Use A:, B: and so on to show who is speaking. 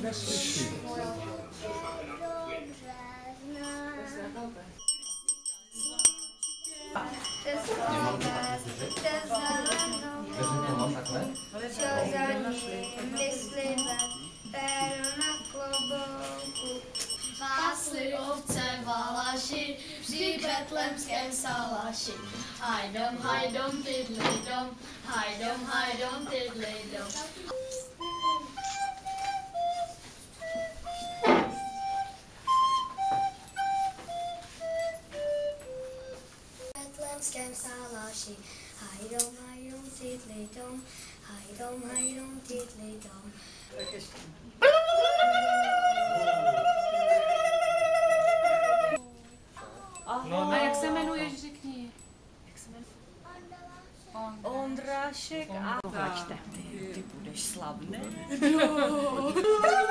A: neslyší.
B: Pásly ovce valaši při betlemském salaši. Hajdom, hajdom, tydlidom, hajdom, hajdom, tydlidom. Betlemském salaši. Hajdom, hajdom, tydlidom, hajdom, hajdom, tydlidom.
C: Tak ještě.
D: A jak se jmenuješ, řekni. Jak se jmenuješ?
C: Ondrášek a...
E: Plačte, ty budeš slavný.
C: Jo.